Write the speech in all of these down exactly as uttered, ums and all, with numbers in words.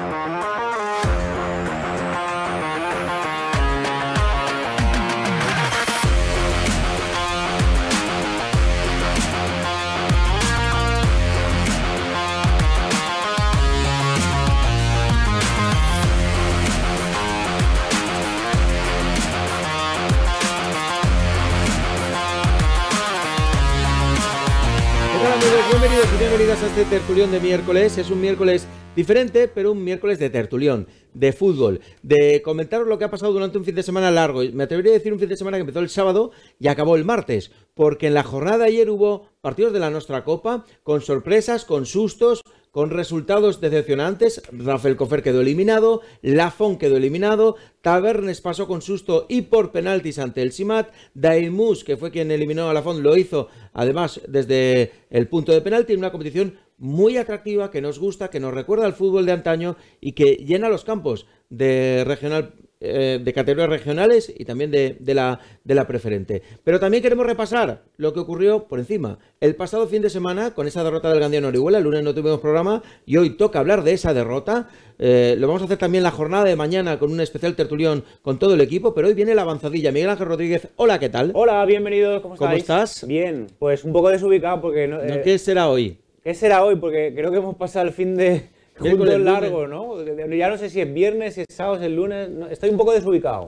Bienvenidos y bienvenidas a este tertulión de miércoles. Es un miércoles diferente, pero un miércoles de tertulión, de fútbol, de comentaros lo que ha pasado durante un fin de semana largo. Me atrevería a decir un fin de semana que empezó el sábado y acabó el martes, porque en la jornada de ayer hubo partidos de la Nostra Copa, con sorpresas, con sustos, con resultados decepcionantes. Rafael Cofer quedó eliminado, Lafont quedó eliminado, Tabernes pasó con susto y por penaltis ante el Simat, Dailmus, que fue quien eliminó a Lafont, lo hizo además desde el punto de penalti, en una competición muy atractiva, que nos gusta, que nos recuerda al fútbol de antaño y que llena los campos de regional, eh, de categorías regionales y también de, de, la, de la preferente. Pero también queremos repasar lo que ocurrió por encima el pasado fin de semana con esa derrota del Gandia en Orihuela. El lunes no tuvimos programa y hoy toca hablar de esa derrota. Eh, lo vamos a hacer también la jornada de mañana con un especial tertulión con todo el equipo, pero hoy viene la avanzadilla. Miguel Ángel Rodríguez, hola, ¿qué tal? Hola, bienvenidos, ¿cómo estáis? ¿Cómo estás? Bien, pues un poco desubicado porque... No, eh, ¿Qué será hoy? ¿Qué será hoy? Porque creo que hemos pasado el fin de juntos largo, ¿no? Ya no sé si es viernes, si es sábado, si es lunes. No, estoy un poco desubicado.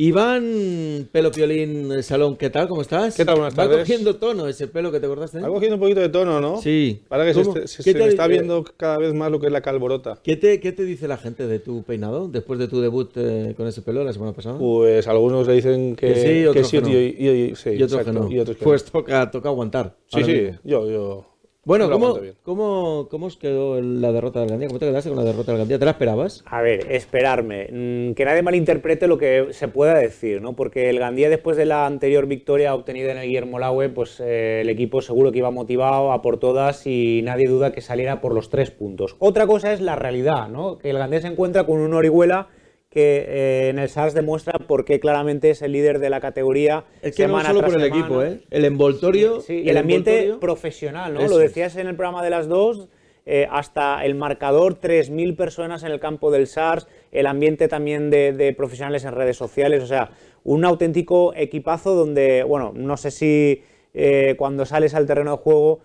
Iván Pelopiolín Salón, ¿qué tal? ¿Cómo estás? ¿Qué tal? Buenas tardes. Va cogiendo tono ese pelo que te cortaste. Va cogiendo un poquito de tono, ¿no? Sí. Para que se, este, se, se te, está viendo cada vez más lo que es la calborota. ¿Qué te, qué te dice la gente de tu peinado después de tu debut eh, con ese pelo la semana pasada? Pues algunos le dicen que, que sí, otros que sí, que no. y, y, y, sí, y otros exacto, que no. Y otros que pues no. toca, toca aguantar. Sí, sí, mismo. yo... yo... Bueno, ¿cómo, ¿cómo, ¿cómo os quedó la derrota del Gandia? ¿Cómo te quedaste con la derrota del Gandia? ¿Te la esperabas? A ver, esperarme. Mm, que nadie malinterprete lo que se pueda decir, ¿no? Porque el Gandia, después de la anterior victoria obtenida en el Guillermo Laue, pues eh, el equipo seguro que iba motivado a por todas y nadie duda que saliera por los tres puntos. Otra cosa es la realidad, ¿no? Que el Gandia se encuentra con un Orihuela que eh, en el S A R S demuestra por qué claramente es el líder de la categoría. Es que no solo por el semana. Equipo, ¿eh? El envoltorio... Sí, sí, y el, el ambiente envoltorio... profesional, ¿no? Eso Lo decías en el programa de las dos, eh, hasta el marcador, tres mil personas en el campo del S A R S, el ambiente también de, de profesionales en redes sociales, o sea, un auténtico equipazo donde, bueno, no sé si eh, cuando sales al terreno de juego...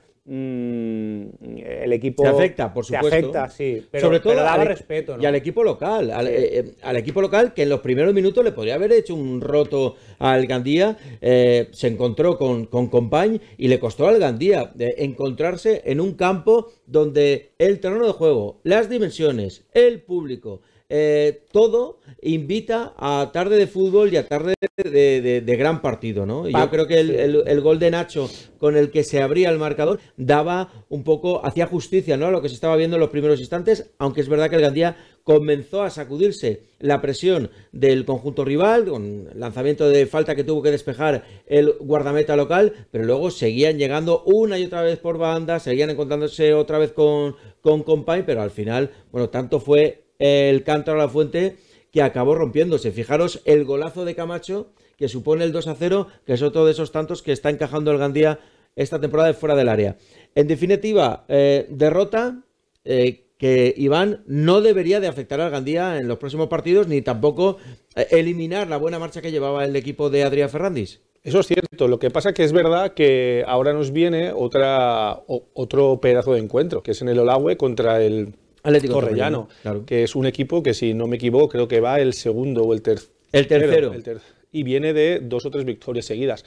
el equipo te afecta, por supuesto. Te afecta, sí, pero, sobre todo pero daba al, respeto, ¿no? Y al equipo local, al, sí. eh, al equipo local que en los primeros minutos le podría haber hecho un roto al Gandía, eh, se encontró con, con Compañ y le costó al Gandía eh, encontrarse en un campo donde el terreno de juego, las dimensiones, el público, Eh, todo invita a tarde de fútbol y a tarde de, de, de gran partido, ¿no? Y yo creo que el, el, el gol de Nacho con el que se abría el marcador daba un poco, hacía justicia, ¿no?, a lo que se estaba viendo en los primeros instantes, aunque es verdad que el Gandía comenzó a sacudirse la presión del conjunto rival, con lanzamiento de falta que tuvo que despejar el guardameta local, pero luego seguían llegando una y otra vez por banda, seguían encontrándose otra vez con, con Compañ, pero al final, bueno, tanto fue el cántaro a la fuente que acabó rompiéndose. Fijaros el golazo de Camacho que supone el dos a cero, que es otro de esos tantos que está encajando el Gandía esta temporada de fuera del área. En definitiva, eh, derrota eh, que, Iván, no debería de afectar al Gandía en los próximos partidos, ni tampoco eh, eliminar la buena marcha que llevaba el equipo de Adrià Ferrandis. Eso es cierto, lo que pasa que es verdad que ahora nos viene otra, o, otro pedazo de encuentro, que es en el Olaue contra el Atlético Torrellano, claro. Que es un equipo que, si no me equivoco, creo que va el segundo o el, ter el tercero. El ter y viene de dos o tres victorias seguidas.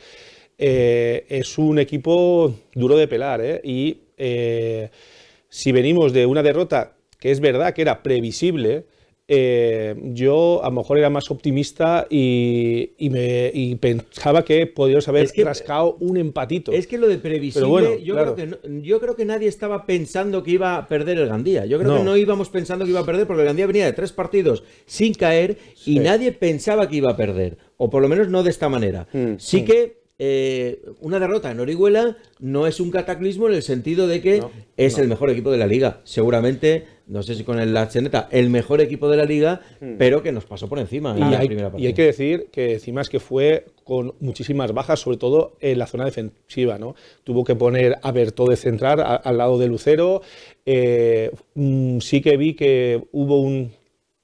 Eh, es un equipo duro de pelar, ¿eh? Y eh, si venimos de una derrota que es verdad que era previsible, eh, yo a lo mejor era más optimista y, y, me, y pensaba que podíamos haber es que, rascado un empatito. Es que lo de previsible, bueno, yo, claro. creo que no, yo creo que nadie estaba pensando que iba a perder el Gandía. Yo creo no. que no íbamos pensando que iba a perder, porque el Gandía venía de tres partidos sin caer y sí. nadie pensaba que iba a perder, o por lo menos no de esta manera. Mm, sí mm. que Eh, una derrota en Orihuela no es un cataclismo en el sentido de que no, es no. el mejor equipo de la liga, seguramente, no sé si con el, la cheneta, el mejor equipo de la liga, mm. pero que nos pasó por encima y en la hay, primera parte. Y hay que decir que encima es que fue con muchísimas bajas, sobre todo en la zona defensiva, ¿no? Tuvo que poner a Bertó de centrar a, al lado de Lucero. Eh, mm, sí que vi que hubo un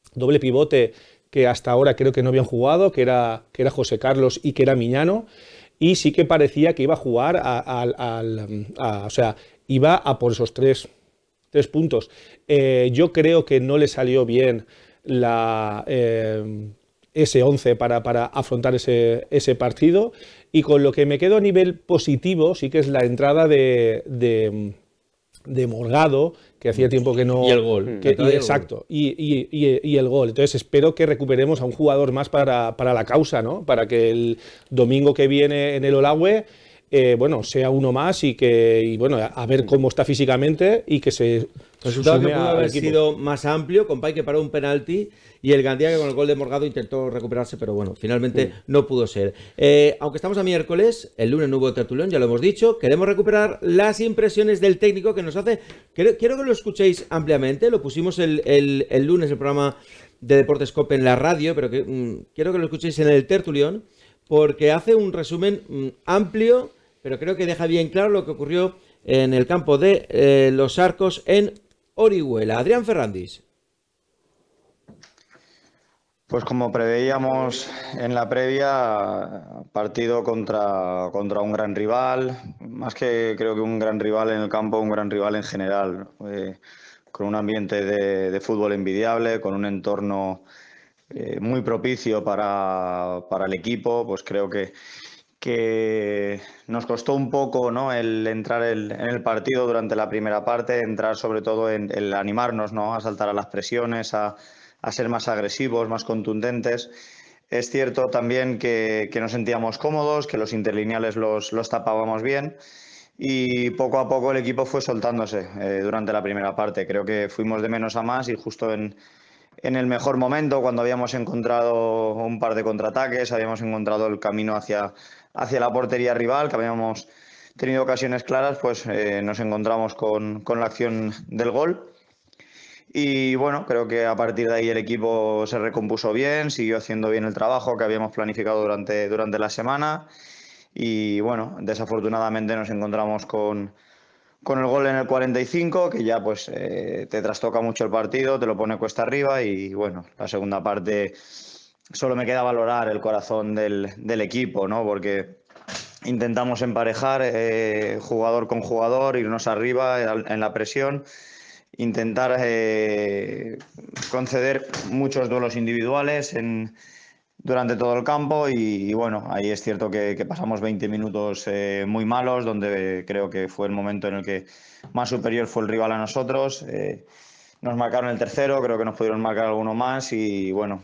doble pivote que hasta ahora creo que no habían jugado, que era, que era José Carlos y que era Miñano, y sí que parecía que iba a jugar, a, a, a, a, o sea, iba a por esos tres, tres puntos. Eh, yo creo que no le salió bien la... Eh, ese once para, para afrontar ese, ese partido, y con lo que me quedo a nivel positivo sí que es la entrada de, de, de Morgado, que hacía tiempo que no... Y el gol. Que, y, exacto, y, y, y, y el gol. Entonces espero que recuperemos a un jugador más para, para la causa, ¿no? Para que el domingo que viene en el Olagüe Eh, bueno, sea uno más y que y bueno, a ver cómo está físicamente y que se resultado que sume pudo al haber equipo. sido más amplio, Compay que paró un penalti y el Gandía que con el gol de Morgado intentó recuperarse, pero bueno, finalmente mm. no pudo ser. Eh, aunque estamos a miércoles, el lunes no hubo tertulión, ya lo hemos dicho, queremos recuperar las impresiones del técnico que nos hace, quiero, quiero que lo escuchéis ampliamente, lo pusimos el, el, el lunes el programa de Deportes Cope en la radio, pero que, mm, quiero que lo escuchéis en el tertulión, porque hace un resumen mm, amplio, pero creo que deja bien claro lo que ocurrió en el campo de eh, Los Arcos en Orihuela. Adrián Ferrandis. Pues como preveíamos en la previa, partido contra, contra un gran rival, más que creo que un gran rival en el campo, un gran rival en general, eh, con un ambiente de, de fútbol envidiable, con un entorno eh, muy propicio para, para el equipo, pues creo que que nos costó un poco, ¿no?, el entrar el, en el partido durante la primera parte, entrar sobre todo en el animarnos, ¿no?, a saltar a las presiones, a, a ser más agresivos, más contundentes. Es cierto también que, que nos sentíamos cómodos, que los interlineales los, los tapábamos bien y poco a poco el equipo fue soltándose eh, durante la primera parte. Creo que fuimos de menos a más y justo en... En el mejor momento, cuando habíamos encontrado un par de contraataques, habíamos encontrado el camino hacia, hacia la portería rival, que habíamos tenido ocasiones claras, pues eh, nos encontramos con, con la acción del gol. Y bueno, creo que a partir de ahí el equipo se recompuso bien, siguió haciendo bien el trabajo que habíamos planificado durante, durante la semana. Y bueno, desafortunadamente nos encontramos con... con el gol en el cuarenta y cinco, que ya pues eh, te trastoca mucho el partido, te lo pone cuesta arriba y bueno, la segunda parte solo me queda valorar el corazón del, del equipo, ¿no? Porque intentamos emparejar eh, jugador con jugador, irnos arriba en la presión, intentar eh, conceder muchos duelos individuales en... durante todo el campo y, y bueno, ahí es cierto que, que pasamos veinte minutos eh, muy malos, donde creo que fue el momento en el que más superior fue el rival a nosotros. Eh, nos marcaron el tercero, creo que nos pudieron marcar alguno más y bueno,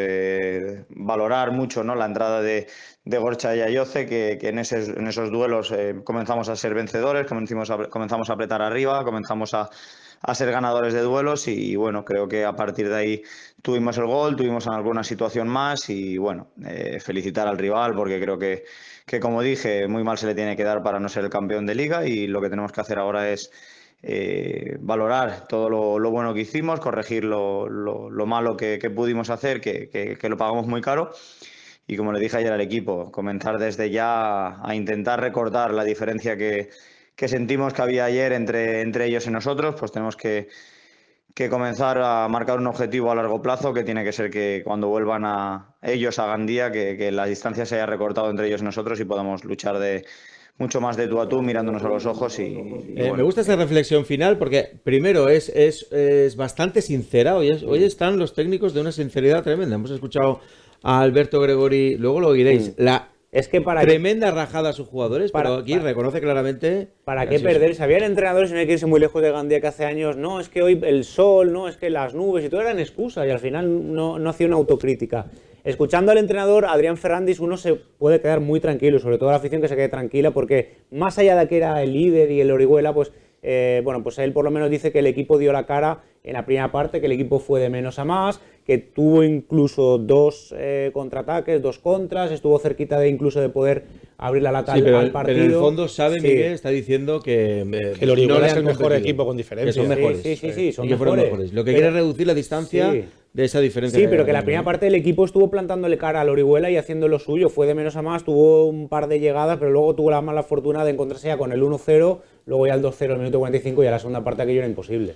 eh, valorar mucho, ¿no?, la entrada de, de Gorcha y Ayoce, que, que en, ese, en esos duelos eh, comenzamos a ser vencedores, comenzamos a, comenzamos a apretar arriba, comenzamos a a ser ganadores de duelos y bueno, creo que a partir de ahí tuvimos el gol, tuvimos alguna situación más y bueno, eh, felicitar al rival porque creo que, que como dije, muy mal se le tiene que dar para no ser el campeón de liga y lo que tenemos que hacer ahora es eh, valorar todo lo, lo bueno que hicimos, corregir lo, lo, lo malo que, que pudimos hacer, que, que, que lo pagamos muy caro. Y como le dije ayer al equipo, comenzar desde ya a intentar recortar la diferencia que que sentimos que había ayer entre, entre ellos y nosotros, pues tenemos que, que comenzar a marcar un objetivo a largo plazo, que tiene que ser que cuando vuelvan a ellos a Gandía, que, que la distancia se haya recortado entre ellos y nosotros y podamos luchar de mucho más de tú a tú, mirándonos a los ojos. Y, y eh, bueno. Me gusta esta reflexión final porque, primero, es, es, es bastante sincera. Hoy, es, hoy están los técnicos de una sinceridad tremenda. Hemos escuchado a Alberto Gregori, luego lo oiréis. La Es que para tremenda rajada a sus jugadores, para, pero aquí para, reconoce claramente... ¿Para qué perder? Sabían entrenadores, y no hay que irse muy lejos de Gandía, que hace años, no, es que hoy el sol, no, es que las nubes y todo eran excusas y al final no, no hacía una autocrítica. Escuchando al entrenador, Adrián Ferrandis, uno se puede quedar muy tranquilo, sobre todo la afición que se quede tranquila, porque más allá de que era el líder y el Orihuela, pues eh, bueno, pues él por lo menos dice que el equipo dio la cara en la primera parte, que el equipo fue de menos a más, que tuvo incluso dos eh, contraataques, dos contras, estuvo cerquita de incluso de poder abrir la lata sí, al, pero, al partido. Pero en el fondo sabe, sí. Miguel, está diciendo que... Eh, que el Orihuela no es el mejor equipo con diferencia. Que son mejores. Sí, sí, sí, sí son y que mejores. mejores. Lo que pero, quiere es reducir la distancia sí. de esa diferencia. Sí, pero que la primera parte del equipo estuvo plantándole cara al Orihuela y haciendo lo suyo. Fue de menos a más, tuvo un par de llegadas, pero luego tuvo la mala fortuna de encontrarse ya con el uno cero, luego ya el dos cero, el minuto cuarenta y cinco y a la segunda parte aquello era imposible.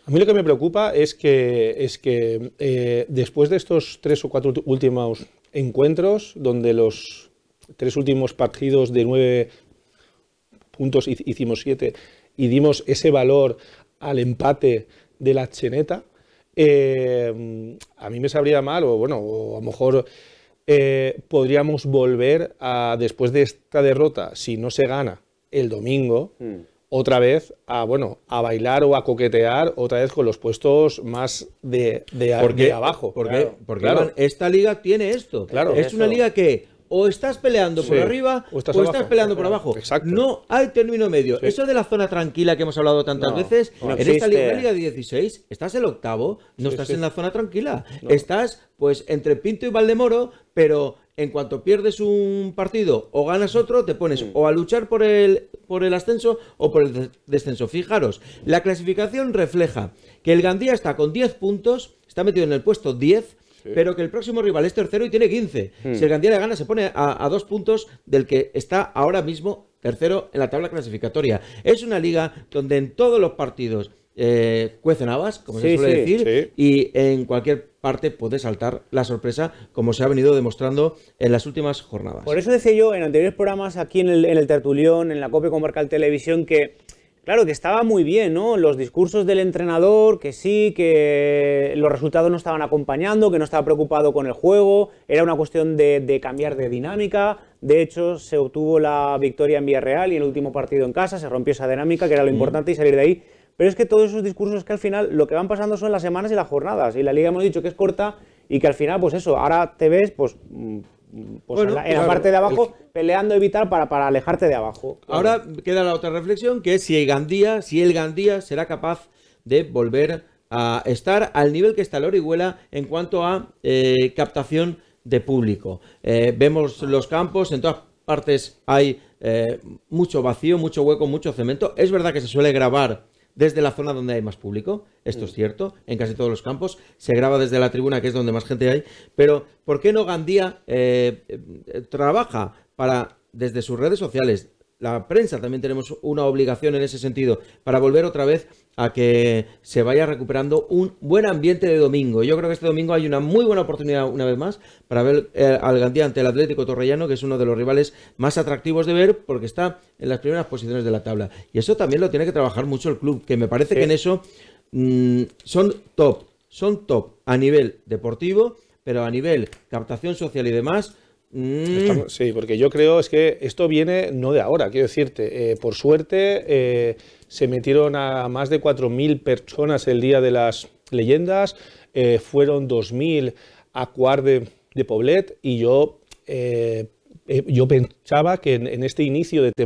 A mí lo que me preocupa es que, es que eh, después de estos tres o cuatro últimos encuentros, donde los tres últimos partidos de nueve puntos hicimos siete y dimos ese valor al empate de la Cheneta, eh, a mí me sabría mal, o bueno, o a lo mejor eh, podríamos volver a, después de esta derrota, si no se gana el domingo, mm. otra vez a, bueno, a bailar o a coquetear otra vez con los puestos más de, de, porque, de abajo. Porque, claro, porque claro. Iván, esta liga tiene esto. Claro, es eso. una liga que o estás peleando sí. por arriba o estás, o estás peleando por abajo. Exacto. No hay término medio. Sí. Eso de la zona tranquila que hemos hablado tantas no, veces, no en existe. esta liga, liga de dieciséis, estás el octavo, no sí, estás sí. en la zona tranquila. No. Estás pues entre Pinto y Valdemoro, pero en cuanto pierdes un partido o ganas otro, te pones mm. o a luchar por el, por el ascenso o por el descenso. Fijaros, la clasificación refleja que el Gandía está con diez puntos, está metido en el puesto diez, sí. pero que el próximo rival es tercero y tiene quince. Mm. Si el Gandía le gana, se pone a, a dos puntos del que está ahora mismo tercero en la tabla clasificatoria. Es una liga donde en todos los partidos eh, cuecen habas, como sí, se suele sí, decir, sí. y en cualquier parte puede saltar la sorpresa, como se ha venido demostrando en las últimas jornadas. Por eso decía yo en anteriores programas aquí en el, en el Tertulión, en la COPE Comarcal Televisión, que claro, que estaba muy bien, ¿no? Los discursos del entrenador, que sí, que los resultados no estaban acompañando, que no estaba preocupado con el juego, era una cuestión de, de cambiar de dinámica. De hecho, se obtuvo la victoria en Villarreal y el último partido en casa, se rompió esa dinámica, que era lo importante, y salir de ahí. Pero es que todos esos discursos que al final lo que van pasando son las semanas y las jornadas, y la liga hemos dicho que es corta y que al final, pues eso, ahora te ves, pues... Pues bueno, en la, en la parte de abajo, el... peleando evitar para, para alejarte de abajo. Ahora queda la otra reflexión, que es si el Gandía, si el Gandía será capaz de volver a estar al nivel que está el Orihuela en cuanto a eh, captación de público. Eh, vemos los campos, en todas partes hay eh, mucho vacío, mucho hueco, mucho cemento. Es verdad que se suele grabar desde la zona donde hay más público, esto mm. es cierto, en casi todos los campos, se graba desde la tribuna, que es donde más gente hay, pero ¿por qué no Gandía eh, eh, trabaja para, desde sus redes sociales, la prensa también tenemos una obligación en ese sentido, para volver otra vez a que se vaya recuperando un buen ambiente de domingo? Yo creo que este domingo hay una muy buena oportunidad, una vez más, para ver eh, al Gandía ante el Atlético Torrellano, que es uno de los rivales más atractivos de ver, porque está en las primeras posiciones de la tabla. Y eso también lo tiene que trabajar mucho el club, que me parece sí. que en eso mmm, son top, son top a nivel deportivo, pero a nivel captación social y demás... Estamos, sí, porque yo creo es que esto viene no de ahora, quiero decirte, eh, por suerte eh, se metieron a más de cuatro mil personas el día de las leyendas, eh, fueron dos mil a Cuart de, de Poblet, y yo, eh, eh, yo pensaba que en, en este inicio de,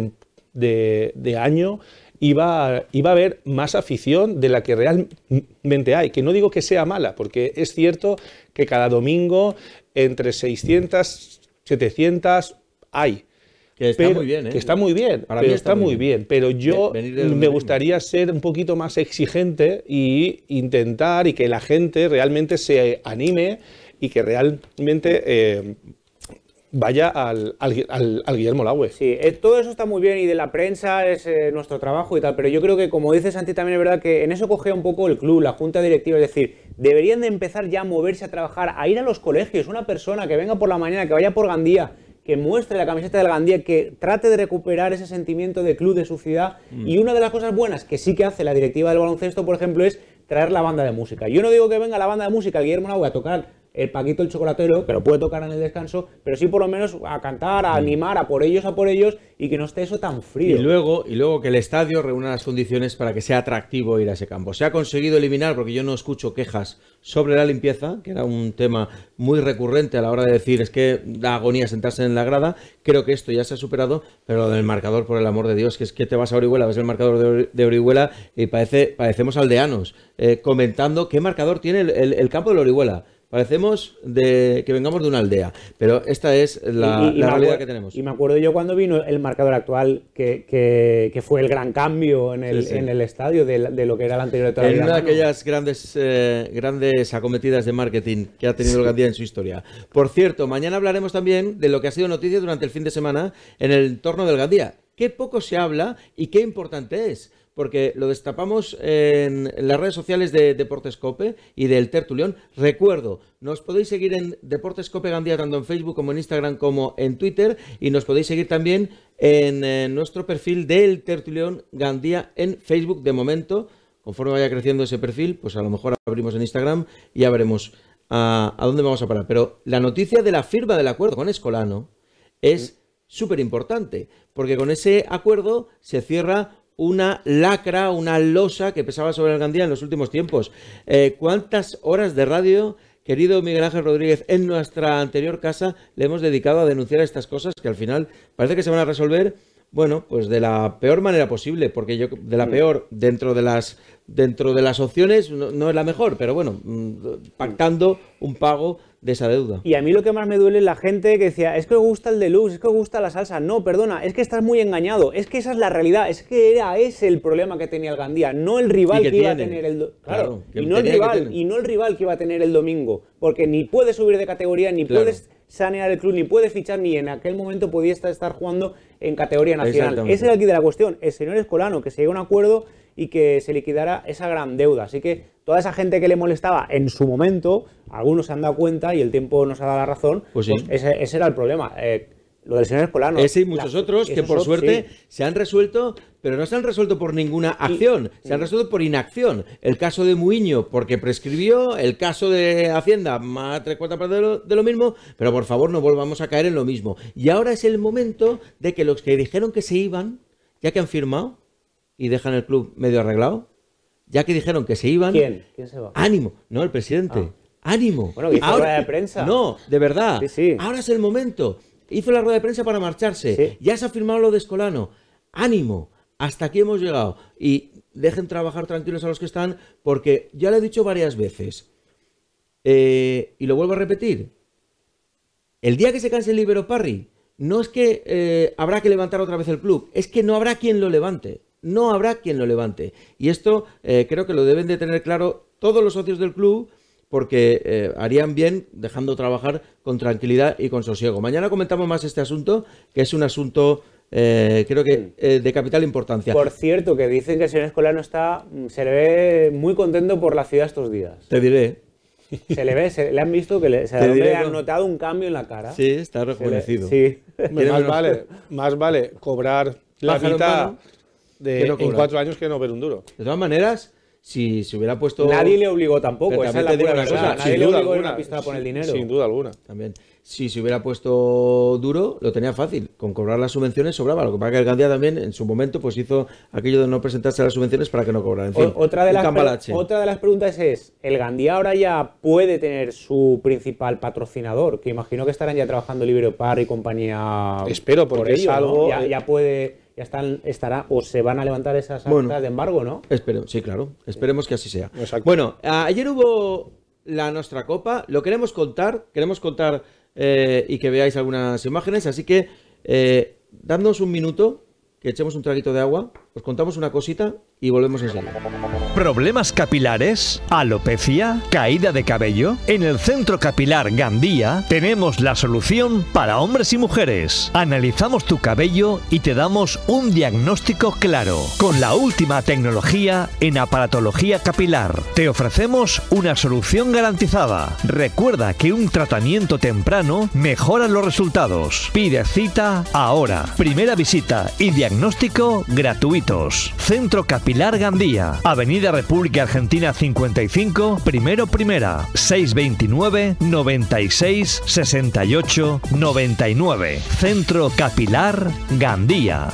de, de año iba, iba a haber más afición de la que realmente hay, que no digo que sea mala, porque es cierto que cada domingo entre seiscientas setecientas hay. Que está pero, muy bien, ¿eh? Que está muy bien, Para pero mí está, está muy bien. bien. Pero yo me gustaría ser un poquito más exigente y intentar y que la gente realmente se anime y que realmente eh, vaya al, al, al, al Guillermo Laue. Sí, eh, todo eso está muy bien y de la prensa es eh, nuestro trabajo y tal, pero yo creo que, como dice Santi, también es verdad que en eso cogea un poco el club, la junta directiva, es decir, deberían de empezar ya a moverse, a trabajar, a ir a los colegios, una persona que venga por la mañana, que vaya por Gandía, que muestre la camiseta del Gandía, que trate de recuperar ese sentimiento de club de su ciudad. Mm. Y una de las cosas buenas que sí que hace la directiva del baloncesto, por ejemplo, es traer la banda de música. Yo no digo que venga la banda de música, Guillermo Laue, a tocar el Paquito el Chocolatero, que lo puede tocar en el descanso, pero sí por lo menos a cantar, a animar, a por ellos, a por ellos, y que no esté eso tan frío. Y luego, y luego que el estadio reúna las condiciones para que sea atractivo ir a ese campo. Se ha conseguido eliminar, porque yo no escucho quejas sobre la limpieza, que era un tema muy recurrente a la hora de decir es que da agonía sentarse en la grada. Creo que esto ya se ha superado, pero lo del marcador, por el amor de Dios, que es que te vas a Orihuela, ves el marcador de, de Orihuela y parece, parecemos aldeanos, eh, comentando qué marcador tiene el, el, el campo de Orihuela. Parecemos de que vengamos de una aldea, pero esta es la, y, y la realidad acuerdo, que tenemos. Y me acuerdo yo cuando vino el marcador actual, que, que, que fue el gran cambio en el, sí, sí. en el estadio de, de lo que era el anterior de toda la vida. En una de aquellas grandes, eh, grandes acometidas de marketing que ha tenido el Gandía en su historia. Por cierto, mañana hablaremos también de lo que ha sido noticia durante el fin de semana en el entorno del Gandía. Qué poco se habla y qué importante es. porque lo destapamos en las redes sociales de Deportescope y del Tertulión. Recuerdo, nos podéis seguir en Deportescope Gandía tanto en Facebook como en Instagram como en Twitter, y nos podéis seguir también en, en nuestro perfil del Tertulión Gandía en Facebook. De momento, conforme vaya creciendo ese perfil, pues a lo mejor abrimos en Instagram y ya veremos a, a dónde vamos a parar. Pero la noticia de la firma del acuerdo con Escolano es súper importante, porque con ese acuerdo se cierra una lacra, una losa que pesaba sobre el Gandía en los últimos tiempos. Eh, ¿Cuántas horas de radio, querido Miguel Ángel Rodríguez, en nuestra anterior casa le hemos dedicado a denunciar estas cosas que al final parece que se van a resolver, bueno, pues de la peor manera posible? Porque yo, de la peor, dentro de las dentro de las opciones, no, no es la mejor, pero bueno, pactando un pago de esa deuda. Y a mí lo que más me duele es la gente que decía, es que os gusta el deluxe, es que os gusta la salsa. No, perdona, es que estás muy engañado, es que esa es la realidad, es que era ese el problema que tenía el Gandía, no el rival que, que iba a tener el do... claro, claro, y no el rival y no el rival que iba a tener el domingo, porque ni puede subir de categoría, ni claro. puedes sanear el club, ni puede fichar, ni en aquel momento podía estar jugando en categoría nacional. Ese era el quid de la cuestión, el señor Escolano, que se llegó a un acuerdo y que se liquidara esa gran deuda. Así que toda esa gente que le molestaba en su momento, algunos se han dado cuenta y el tiempo nos ha dado la razón, pues, sí. pues ese, ese era el problema. Eh, lo del señor Escolano. Ese y muchos la, otros que por suerte sí. se han resuelto, pero no se han resuelto por ninguna acción, y, se han resuelto por inacción. El caso de Muiño porque prescribió, el caso de Hacienda más tres cuartas partes de lo, de lo mismo, pero por favor no volvamos a caer en lo mismo. Y ahora es el momento de que los que dijeron que se iban, ya que han firmado y dejan el club medio arreglado, ya que dijeron que se iban... ¿Quién? ¿Quién se va? Ánimo, no, el presidente. Ah. Ánimo. Bueno, que hizo ahora, rueda de prensa. No, de verdad. Sí, sí. Ahora es el momento. Hizo la rueda de prensa para marcharse. Sí. Ya se ha firmado lo de Escolano. Ánimo. Hasta aquí hemos llegado. Y dejen trabajar tranquilos a los que están, porque ya lo he dicho varias veces. Eh, y lo vuelvo a repetir. El día que se canse el Líbero Parry, no es que eh, habrá que levantar otra vez el club, es que no habrá quien lo levante. No habrá quien lo levante. Y esto eh, creo que lo deben de tener claro todos los socios del club, porque eh, harían bien dejando trabajar con tranquilidad y con sosiego. Mañana comentamos más este asunto, que es un asunto, eh, creo que eh, de capital importancia. Por cierto, que dicen que el señor Escolano está, se le ve muy contento por la ciudad estos días. Te diré. Se le ve, se le han visto que le, se le han notado un cambio en la cara. Sí, está rejuvenecido. Sí. Más vale, más vale cobrar la mitad de, no en cuatro años que no ver un duro. De todas maneras, si se hubiera puesto... Nadie le obligó tampoco, esa es la pura verdad. Nadie le obligó alguna, a pistola a poner el dinero. Sin duda alguna. También. Si se hubiera puesto duro, lo tenía fácil. Con cobrar las subvenciones sobraba. Lo que pasa es que el Gandía también, en su momento, pues hizo aquello de no presentarse a las subvenciones para que no cobrara. En fin, o, otra, de las otra de las preguntas es, ¿el Gandía ahora ya puede tener su principal patrocinador? Que imagino que estarán ya trabajando Líbero Parry y compañía. Espero, porque por ello, es algo... ¿no? Ya, ya puede... Ya están, estará, o se van a levantar esas actas bueno, de embargo, ¿no? Espero, sí, claro. Esperemos que así sea. Exacto. Bueno, ayer hubo la Nostra Copa. Lo queremos contar. Queremos contar eh, y que veáis algunas imágenes. Así que, eh, dadnos un minuto, que echemos un traguito de agua, os contamos una cosita y volvemos enseguida. ¿Problemas capilares? ¿Alopecia? ¿Caída de cabello? En el Centro Capilar Gandía tenemos la solución para hombres y mujeres. Analizamos tu cabello y te damos un diagnóstico claro. Con la última tecnología en aparatología capilar. Te ofrecemos una solución garantizada. Recuerda que un tratamiento temprano mejora los resultados. Pide cita ahora. Primera visita y diagnóstico gratuitos. Centro Capilar Gandía, Avenida República Argentina cincuenta y cinco, primero primera, seiscientos veintinueve, noventa y seis, sesenta y ocho, noventa y nueve. Centro Capilar Gandía.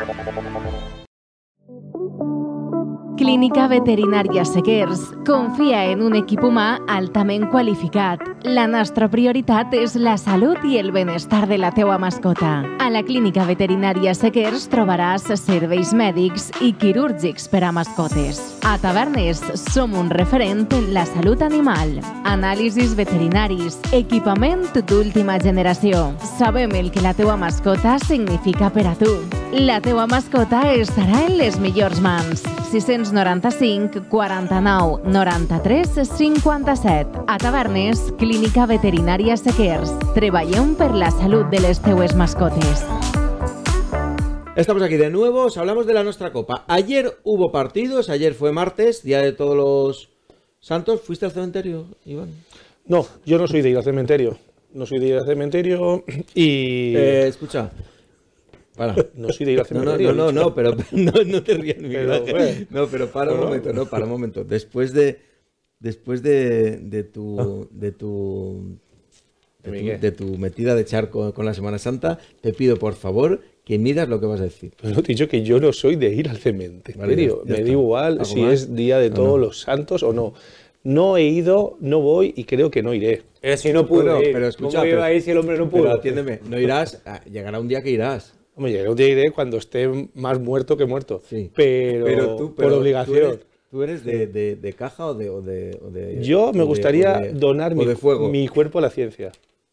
Clínica Veterinària Sequers confia en un equip humà altament qualificat. La nostra prioritat és la salut i el benestar de la teua mascota. A la Clínica Veterinària Sequers trobaràs serveis mèdics i quirúrgics per a mascotes. A Tavernes som un referent en la salut animal. Anàlisis veterinaris, equipament d'última generació. Sabem el que la teua mascota significa per a tu. La teua mascota estarà en les millors mans. sis cents noranta-cinc, quaranta-nou, noranta-tres, cinquanta-set. A Tavernes, Clínica Veterinària Sequers. Treballem per la salut de les teues mascotes. Estamos aquí de nuevo, os hablamos de la nuestra copa. Ayer hubo partidos, ayer fue martes, día de todos los santos. ¿Fuiste al cementerio, Iván? No, yo no soy de ir al cementerio. No soy de ir al cementerio y... Eh, escucha, para. No soy de ir al No, no, cementerio. no, no, no, pero no, no te rías, Miguel Pero, Ángel. bueno. No, pero para un No, no. momento, no, para un momento. Después de, después de, de tu, de tu, de ¿De tu, qué? de tu metida de charco con la Semana Santa, te pido por favor que midas lo que vas a decir. Pero te he dicho que yo no soy de ir al cementerio. Vale, ya- ya Me está. da igual ¿Algo si más? es día de No, todos no. los santos o no. No he ido, no voy y creo que no iré. Pero si no pudo Bueno, ir, pero escucha, ¿cómo iba pero- a ir si el hombre no pudo? Pero atiéndeme, no irás, ah, llegará un día que irás. Hombre, llegaré un día iré cuando esté más muerto que muerto. Sí. Pero, tú, por tú obligación. eres, ¿tú eres de, de- de caja o de, o de, o de- Yo me o de- gustaría o de- donar o mi, de fuego? mi cuerpo a la ciencia.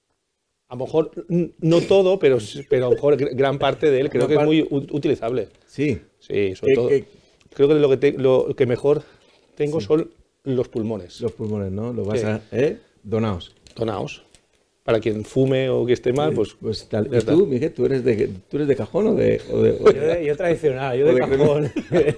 A lo mejor, n- no todo, pero, s- pero a lo mejor gr- gran parte de él creo Una que es par- muy u- utilizable. Sí. Sí, sobre ¿Qué- todo. qué- Creo que lo que, te- lo que mejor tengo son los pulmones. Los pulmones, ¿no? Lo vas Sí. a... ¿Eh? Donaos. Donaos. Para quien fume o que esté mal, pues. Pues tal. ya ¿Y está. tú, Miguel, tú eres de, tú eres de cajón o de...? o de- o Yo, de- de- yo tradicional, yo O de de cajón.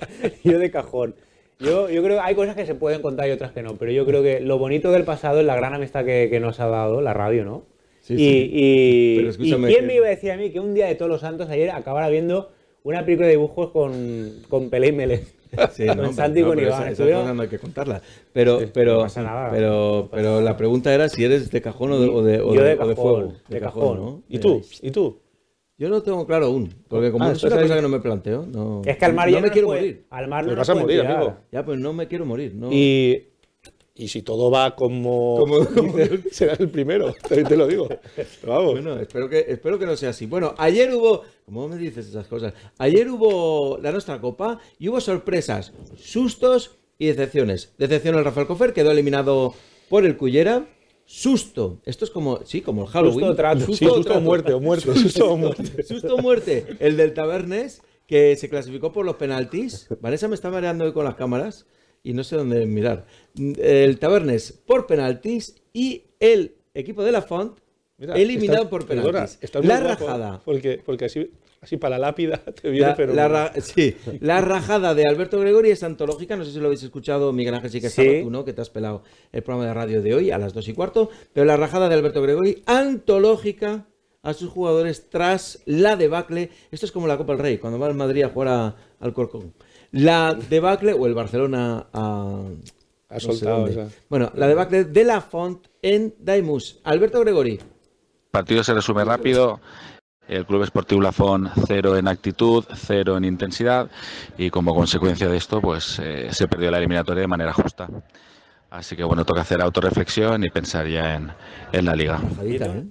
yo de cajón. Yo, yo creo que hay cosas que se pueden contar y otras que no, pero yo creo que lo bonito del pasado es la gran amistad que, que nos ha dado la radio, ¿no? Sí, y, sí. y- Pero ¿y escúchame quién que- me iba a decir a mí que un día de todos los santos ayer acabara viendo una película de dibujos con, con Pelé y Melé? Sí, no, Con Santi y no, con pero Iván. esa- esa Estuvieron- cosa no hay que contarla. Pero, Sí, pero, no pasa nada. pero, pero la pregunta era si eres de cajón o de, o de, o Yo de- de o de cajón, fuego. de cajón. ¿no? ¿Y tú? Mira, ¿Y tú? Yo no tengo claro aún, porque como Ah, es una estás ahí. cosa que no me planteo, no, Es que al mar no ya me nos quiero puede- morir. Al mar Te no nos vas a pueden morir, tirar. amigo. Ya, pues no me quiero morir, ¿no? Y, y si todo va como. Como- como- serás el primero, también te lo digo. Vamos. Bueno, espero que, espero que no sea así. Bueno, ayer hubo... ¿Cómo me dices esas cosas? Ayer hubo la nuestra copa y hubo sorpresas, sustos y decepciones. Decepción el Rafael Cofer, quedó eliminado por el Cullera. Susto. Esto es como... Sí, como el Halloween. Susto o trato. Sí, susto o trato. muerte, o muerte, susto o muerte. Susto o muerte. El del Tabernes, que se clasificó por los penaltis. Vanessa me está mareando hoy con las cámaras y no sé dónde mirar. El Tabernes por penaltis y el equipo de la Font Mira, eliminado estás- por perdona, penaltis. estás muy La guapo, rajada. Porque, porque así, así para la lápida te viene, La, pero. la ra- sí, la rajada de Alberto Gregori es antológica, no sé si lo habéis escuchado, Miguel Ángel, sí que estaba, Sí. tú, ¿no? Que te has pelado el programa de radio de hoy a las dos y cuarto, pero la rajada de Alberto Gregori, antológica a sus jugadores tras la debacle, esto es como la Copa del Rey, cuando va el Madrid a jugar a- al Corcón, la debacle, o el Barcelona a... Ha no sé soltado dónde. esa. Bueno, la debacle de la Font en Daimús. Alberto Gregori. partido se resume rápido. El Club Esportiu Lafont cero en actitud, cero en intensidad y como consecuencia de esto pues eh, se perdió la eliminatoria de manera justa. Así que bueno, toca hacer autorreflexión y pensar ya en, en la liga. Rajadita, ¿eh?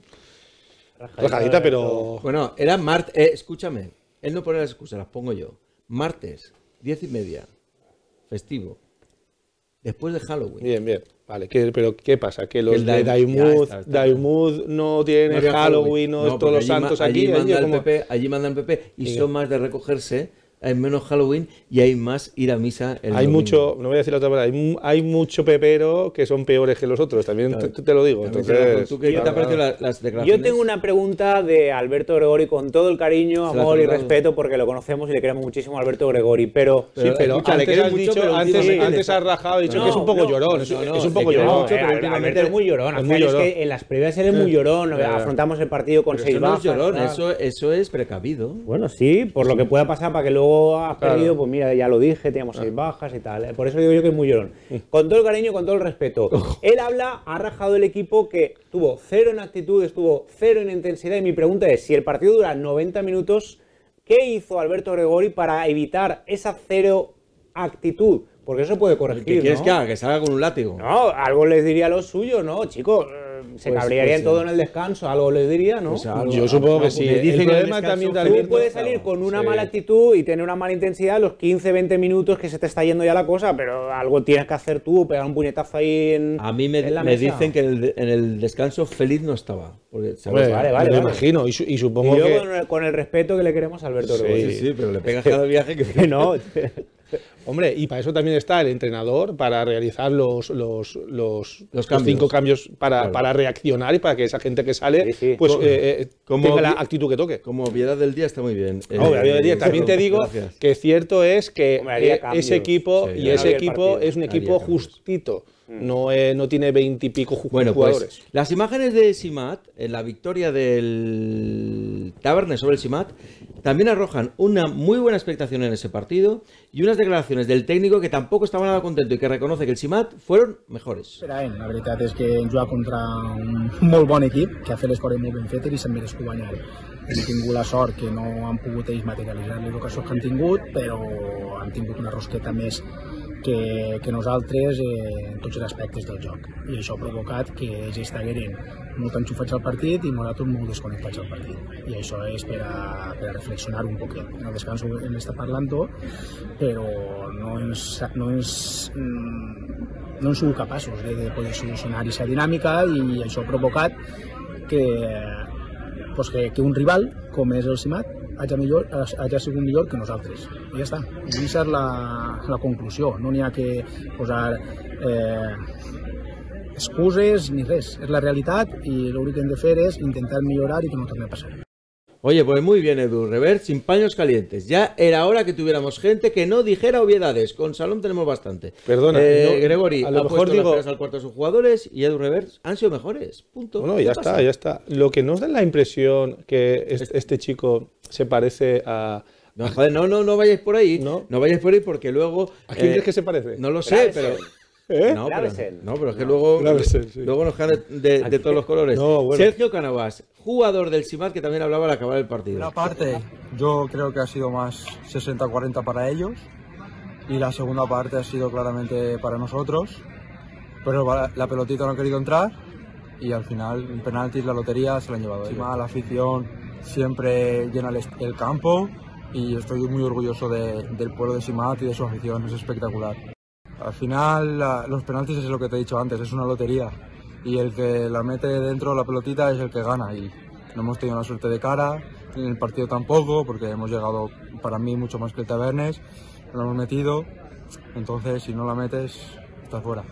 Rajadita, pero. Bueno, era martes. Eh, escúchame, él no pone las excusas, las pongo yo. Martes, diez y media, festivo. Después de Halloween. Bien, bien. Vale, ¿qué- pero ¿qué pasa? Que los El de Daim- ya Daimúd está, está Daimúd no tienen había Halloween, no, es porque todos los allí ma- santos allí aquí. manda allí el como- P P, allí mandan el P P y Venga. son más de recogerse, hay menos Halloween y hay más ir a misa el Hay domingo. mucho, no voy a decir la otra palabra, hay, mu- hay mucho pepero que son peores que los otros, también Claro. te, te lo digo. También, Entonces, ¿tú qué te claro, ha parecido claro. la- las declaraciones? Yo tengo una pregunta de Alberto Gregori con todo el cariño, Se la amor has y preguntado. respeto porque lo conocemos y le queremos muchísimo a Alberto Gregori, pero... Sí, pero escucha, le antes quieres has mucho, dicho, pero antes, últimamente antes le- has rajado, has dicho No, que es un poco no, llorón, no, es, no, es un le poco quiero llorón. mucho, pero Alberto últimamente- es muy llorón. es Al muy final es llorón. que en las previas él es muy llorón. Ya. Afrontamos el partido con Pero seis eso no bajas. es llorón, tal. eso, eso es precavido. Bueno, sí, por lo que pueda pasar para que luego has Claro. perdido, pues mira, ya lo dije, teníamos seis bajas y tal. ¿eh? Por eso digo yo que es muy llorón. Con todo el cariño y con todo el respeto. Él habla, ha rajado el equipo que tuvo cero en actitud, estuvo cero en intensidad. Y mi pregunta es, si el partido dura noventa minutos, ¿qué hizo Alberto Gregori para evitar esa cero actitud? Porque eso se puede corregir, ¿Qué quieres ¿no? que haga? Que salga con un látigo. No, algo les diría a los suyos, ¿no? Chicos, eh, se Pues- cabrearían pues, todo en el descanso, algo les diría, ¿no? Pues algo- Yo supongo que algo- sí. me dicen El que problema el también descanso de Tú puedes Alberto- salir con una Sí. mala actitud y tener una mala intensidad los quince, veinte minutos que se te está yendo ya la cosa, pero algo tienes que hacer tú, pegar un puñetazo ahí en A mí me, en la me mesa. dicen que en el, en el descanso feliz no estaba. Porque, ¿sabes? Hombre, Vale, vale, me lo vale. imagino, y, su- y Y supongo yo que. con, el, con el respeto que le queremos a Alberto Sí, Gregori. Sí, sí, pero le pegas cada viaje que... Que no. Hombre, y para eso también está el entrenador, para realizar los, los, los, los, los cambios. cinco cambios para, claro. para reaccionar y para que esa gente que sale sí, sí. pues como, eh, como tenga la actitud que toque. Como obviedad del día está muy bien. No, obviedad del día. También te digo Gracias. que cierto es que Hombre, eh, ese equipo sí, y ese equipo es un equipo justito. No, eh, no tiene veintipico bueno, jugadores. Pues, las imágenes de Simat, en la victoria del Tabernes sobre el Simat, también arrojan una muy buena expectación en ese partido y unas declaraciones del técnico que tampoco estaba nada contento y que reconoce que el Simat fueron mejores. La veritat és que hem jugat contra un molt bon equip que ha fet les coses molt ben fetes i se'n merescut guanyar. Hem tingut la sort que no han pogut ells materialitzar les ocasions que han tingut, però han tingut una rosqueta més que, que nosaltres eh, en tots els aspectes del joc. I això ha provocat que ells estiguin molt enxufats al partit i nosaltres molt desconnectats al partit. I això és per a, per a reflexionar un poquet. En el descans hem estat parlant-ho, però no ens, no ens, no hem sigut capaços de, de poder solucionar aquesta dinàmica i això ha provocat que, pues que, que un rival com és el Simat hagi, millor, hagi sigut millor que nosaltres. I ja està. Aquesta és la, la conclusió. No n'hi ha que posar eh, excuses ni res. És la realitat i l'únic que hem de fer és intentar millorar i que no torni a passar. Oye, pues muy bien, Edu Revert, sin paños calientes. Ya era hora que tuviéramos gente que no dijera obviedades. Con Salom tenemos bastante. Perdona, eh, no, Gregori a lo ha mejor puesto digo... las al cuarto de sus jugadores y Edu Revert han sido mejores. Punto. Bueno, ya está, ya está. Lo que nos da la impresión que este, este chico se parece a... No, joder, no, no, no vayáis por ahí. No, no vayáis por ahí porque luego... ¿A quién eh, crees que se parece? No lo sé, pero... ¿Eh? No, pero, no, pero es que no, luego, Gravesen, sí. luego nos caen de, de, de todos los colores. No, bueno. Sergio Cánovas, jugador del Simat, que también hablaba al acabar el partido. La parte, yo creo que ha sido más sesenta cuarenta para ellos y la segunda parte ha sido claramente para nosotros, pero la pelotita no ha querido entrar y al final, en penaltis, la lotería se la han llevado. Encima, la afición siempre llena el, el campo y estoy muy orgulloso de, del pueblo de Simat y de su afición, es espectacular. Al final, la, los penaltis es lo que te he dicho antes, es una lotería. Y el que la mete dentro la pelotita es el que gana. Y no hemos tenido la suerte de cara, en el partido tampoco, porque hemos llegado, para mí, mucho más que el Tabernes. Lo hemos metido, entonces si no la metes, estás fuera.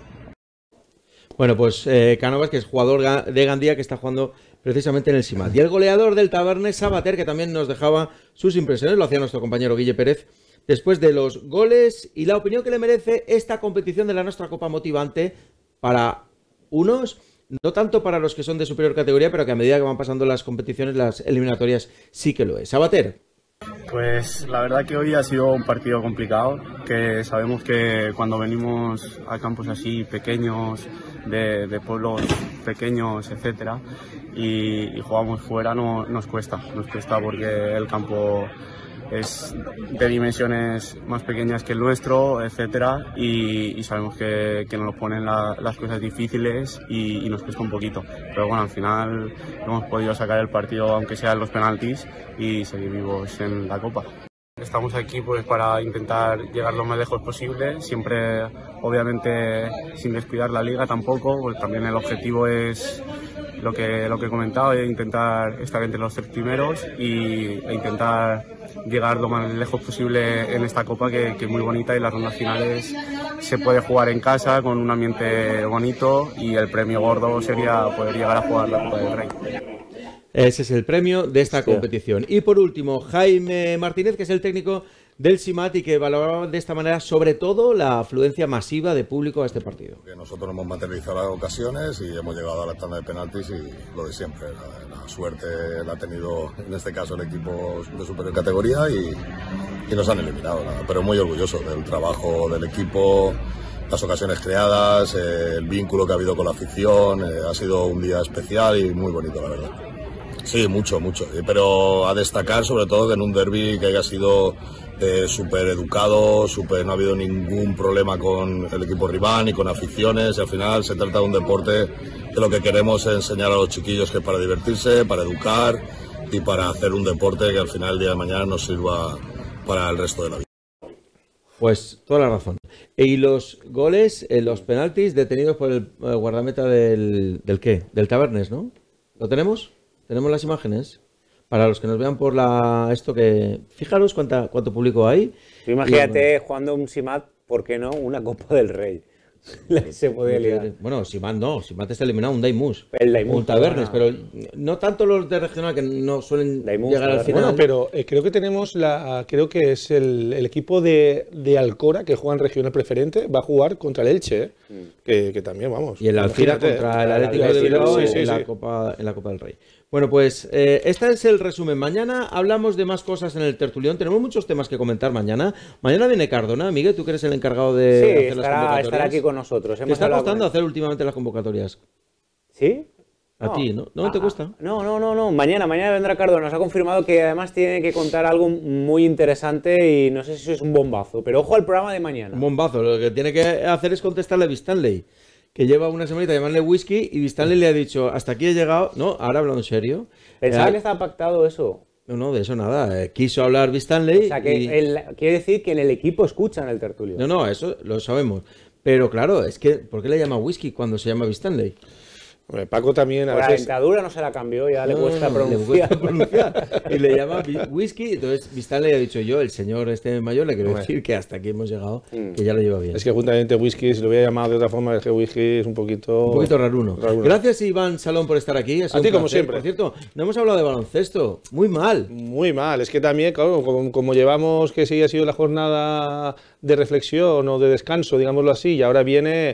Bueno, pues eh, Cánovas, que es jugador de Gandía, que está jugando precisamente en el Simat. Y el goleador del Tabernes, Sabater, que también nos dejaba sus impresiones, lo hacía nuestro compañero Guille Pérez, después de los goles y la opinión que le merece esta competición de la nuestra Copa Motivante para unos, no tanto para los que son de superior categoría, pero que a medida que van pasando las competiciones, las eliminatorias, sí que lo es. Sabater. Pues la verdad que hoy ha sido un partido complicado, que sabemos que cuando venimos a campos así pequeños, de, de pueblos pequeños, etcétera, y, y jugamos fuera, no, nos cuesta, nos cuesta porque el campo es de dimensiones más pequeñas que el nuestro, etcétera, y, y sabemos que, que nos ponen la, las cosas difíciles y, y nos cuesta un poquito. Pero bueno, al final hemos podido sacar el partido, aunque sea en los penaltis, y seguir vivos en la Copa. Estamos aquí pues para intentar llegar lo más lejos posible, siempre obviamente sin descuidar la liga tampoco, pues también el objetivo es lo que, lo que he comentado, es intentar estar entre los tres primeros y, e intentar llegar lo más lejos posible en esta Copa que, que es muy bonita y las rondas finales se puede jugar en casa con un ambiente bonito y el premio gordo sería poder llegar a jugar la Copa del Rey. Ese es el premio de esta sí. competición. Y por último, Jaime Martínez, que es el técnico del Simat y que valoraba de esta manera sobre todo la afluencia masiva de público a este partido. Que nosotros hemos materializado ocasiones y hemos llegado a la tanda de penaltis y lo de siempre. La, la suerte la ha tenido en este caso el equipo de superior categoría y, y nos han eliminado. ¿No? Pero muy orgulloso del trabajo del equipo, las ocasiones creadas, eh, el vínculo que ha habido con la afición. Eh, ha sido un día especial y muy bonito, la verdad. Sí, mucho, mucho. Pero a destacar sobre todo que en un derbi que haya sido eh, súper educado, super, no ha habido ningún problema con el equipo rival ni con aficiones. Y al final se trata de un deporte que lo que queremos es enseñar a los chiquillos que es para divertirse, para educar y para hacer un deporte que al final el día de mañana nos sirva para el resto de la vida. Pues toda la razón. Y los goles, eh, los penaltis detenidos por el eh, guardameta del, del ¿qué? Del Tabernes, ¿no? ¿Lo tenemos? ¿Tenemos las imágenes? para los que nos vean por la esto que... Fijaros cuánta, cuánto público hay. Tú imagínate y, bueno, jugando un Simat, ¿por qué no? Una Copa del Rey. Se puede liar. Bueno, Simat no, Simat está eliminado, un Daimus. El Daimus. Un Tabernes, pero no tanto los de regional que no suelen Daimus, llegar al final. Bueno, pero eh, creo que tenemos la, creo que es el, el equipo de, de Alcora que juega en regional preferente, va a jugar contra el Elche, eh, mm. que, que también vamos. Y el Alcira contra el Atlético de Bilbao sí, sí, en, sí. La Copa, en la Copa del Rey. Bueno, pues eh, este es el resumen. Mañana hablamos de más cosas en el tertulión. Tenemos muchos temas que comentar mañana. Mañana viene Cardona. Miguel, tú que eres el encargado de sí, hacer estará, las convocatorias. estará aquí con nosotros. ¿Te está costando hacer últimamente las convocatorias? ¿Sí? A no. ti, ¿no? ¿No ah, te cuesta? No, no, no, no. Mañana, mañana vendrá Cardona. Nos ha confirmado que además tiene que contar algo muy interesante y no sé si eso es un bombazo. Pero ojo al programa de mañana. Un bombazo. Lo que tiene que hacer es contestarle a Vistanley, que lleva una semanita llamarle whisky y Vistanley le ha dicho, hasta aquí he llegado. No, ahora hablando en serio. Pensaba eh, que estaba pactado eso. No, no, de eso nada. Eh, quiso hablar Vistanley. O sea, que y... el, quiere decir que en el equipo escuchan el tertulio. No, no, eso lo sabemos. Pero claro, es que, ¿por qué le llama whisky cuando se llama Vistanley? Hombre, Paco también a Por veces... la dentadura no se la cambió, ya no, le cuesta no, pronunciar. Le cuesta pronunciar. Y le llama whisky, entonces Vistanley ha dicho yo, el señor este mayor, le quiero Hombre. decir que hasta aquí hemos llegado, mm. que ya lo lleva bien. Es que juntamente whisky, si lo hubiera llamado de otra forma, es que whisky es un poquito... Un poquito raruno. raruno. Gracias Iván Salón por estar aquí. A ti como siempre. Por cierto, no hemos hablado de baloncesto. Muy mal. Muy mal. Es que también, claro, como, como llevamos que sí ha sido la jornada de reflexión o de descanso, digámoslo así, y ahora viene...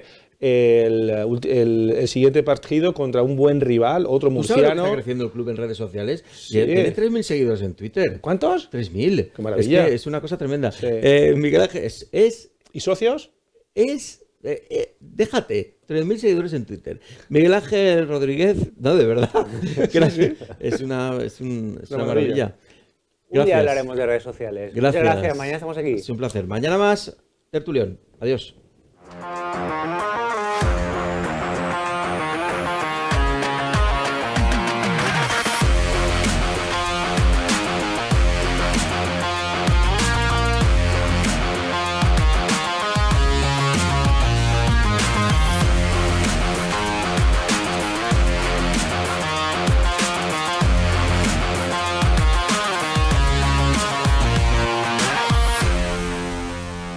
El, el, el siguiente partido contra un buen rival, otro murciano. ¿Tú sabes que está creciendo el club en redes sociales? Sí. Tiene tres mil seguidores en Twitter. ¿Cuántos? tres mil. Qué maravilla. Es, que es una cosa tremenda. Sí. Eh, Miguel Ángel, es, es... ¿Y socios? Es... Eh, eh, déjate, tres mil seguidores en Twitter. Miguel Ángel Rodríguez, no, de verdad. Gracias. Es una, es un, es una maravilla. Un día hablaremos de redes sociales. Gracias. Muchas gracias. Mañana estamos aquí. Es un placer. Mañana más, tertulión. Adiós.